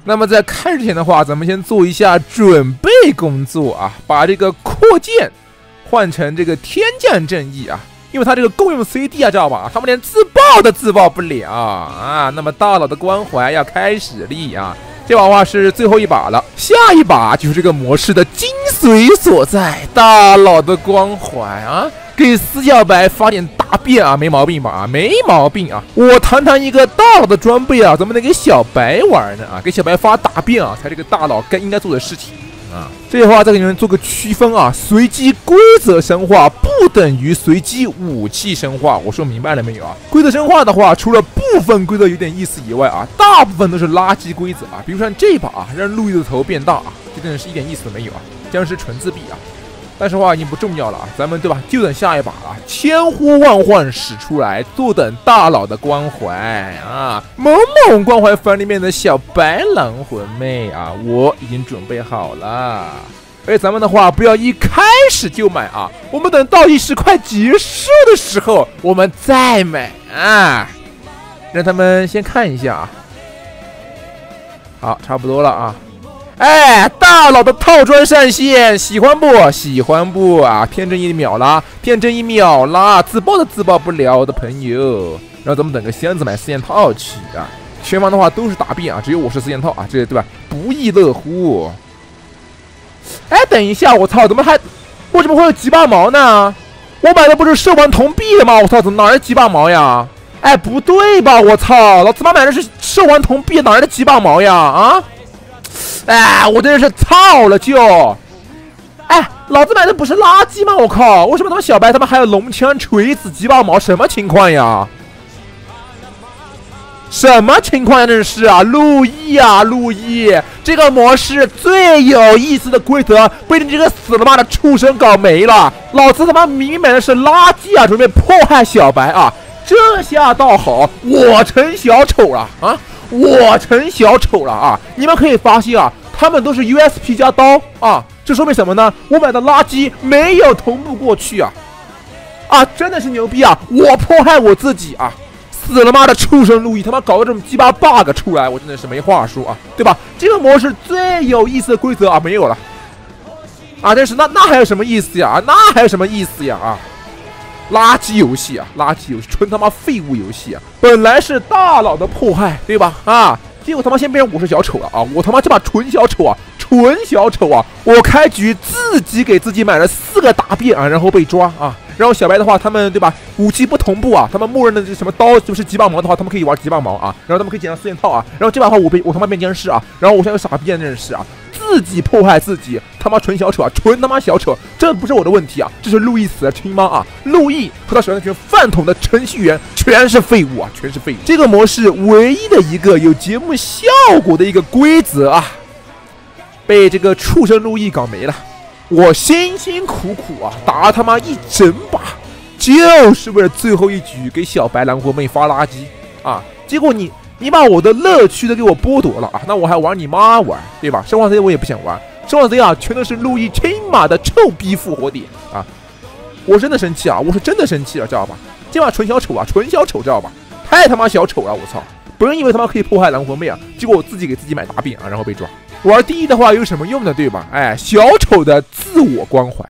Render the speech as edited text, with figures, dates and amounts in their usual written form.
那么在开始之前的话，咱们先做一下准备工作啊，把这个扩建换成这个天降正义啊。因为他这个共用 CD 啊，知道吧？他们连自爆都自爆不了啊！那么大佬的关怀要开始立啊！这把的话是最后一把了，下一把就是这个模式的精髓所在，大佬的关怀啊！给死小白发点大便啊，没毛病吧？啊，没毛病啊！我堂堂一个大佬的装备啊，怎么能给小白玩呢？啊，给小白发大便啊，才是这个大佬应该做的事情。这的话再给你们做个区分啊，随机规则生化不等于随机武器生化，我说明白了没有啊？规则生化的话，除了部分规则有点意思以外啊，大部分都是垃圾规则啊。比如说这把啊，让路易的头变大啊，这真的是一点意思都没有啊，僵尸纯自闭啊。但是话已经不重要了啊，咱们对吧？就等下一把啊，千呼万唤使出来，坐等大佬的关怀啊！萌萌关怀番里面的小白狼魂妹啊，我已经准备好了。而且咱们的话，不要一开始就买啊，我们等倒计时快结束的时候，我们再买啊。让他们先看一下啊。好，差不多了啊。哎，大佬的套装上线，喜欢不？喜欢不啊？天真一秒啦，天真一秒啦！自爆的自爆不了的朋友，然后咱们等个箱子买4件套去啊！全房的话都是答辩啊，只有我是4件套啊，这对吧？不亦乐乎。哎，等一下，我操，怎么还为什么会有几把毛呢？我买的不是兽王铜币的吗？我操，怎么哪来几把毛呀？哎，不对吧？我操，老子妈买的是兽王铜币，哪来的几把毛呀？啊！哎，我真的是操了就！哎，老子买的不是垃圾吗？我靠，为什么他们小白他们还有龙枪、锤子、几把毛？什么情况呀？什么情况呀？这是啊，路易啊，路易，这个模式最有意思的规则被你这个死了妈的畜生搞没了！老子他妈明明买的是垃圾啊，准备迫害小白啊！这下倒好，我成小丑了啊！我成小丑了啊！你们可以发现啊，他们都是 USP 加刀啊，这说明什么呢？我买的垃圾没有同步过去啊！啊，真的是牛逼啊！我迫害我自己啊！死了妈的畜生路易，他妈搞个这种鸡巴 bug 出来，我真的是没话说啊，对吧？这个模式最有意思的规则啊，没有了啊！但是那还有什么意思呀？那还有什么意思呀？啊！垃圾游戏啊，垃圾游戏，纯他妈废物游戏啊！本来是大佬的迫害，对吧？啊，结果他妈先变成我是小丑了啊！我他妈这把纯小丑啊，纯小丑啊！我开局自己给自己买了4个答辩啊，然后被抓啊！然后小白的话，他们对吧？武器不同步啊，他们默认的这什么刀就是几把毛的话，他们可以玩几把毛啊，然后他们可以捡到4件套啊，然后这把的话我他妈变僵尸啊，然后我像个傻逼真的是啊！自己迫害自己，他妈纯小丑啊，纯他妈小丑，这不是我的问题啊，这是路易死的亲妈啊！路易和他手下那群饭桶的程序员全是废物啊，全是废物。这个模式唯一的一个有节目效果的一个规则啊，被这个畜生路易搞没了。我辛辛苦苦啊打了他妈一整把，就是为了最后一局给小白狼魂妹发垃圾啊！结果你把我的乐趣都给我剥夺了啊！那我还玩你妈玩，对吧？生化贼我也不想玩，生化贼啊，全都是路易亲妈的臭逼复活点啊！我真的生气啊！我是真的生气了，知道吧？这把纯小丑啊，纯小丑，知道吧？太他妈小丑了！我操！本人以为他妈可以迫害狼魂妹啊，结果我自己给自己买答辩啊，然后被抓。玩第一的话有什么用呢？对吧？哎，小丑的自我关怀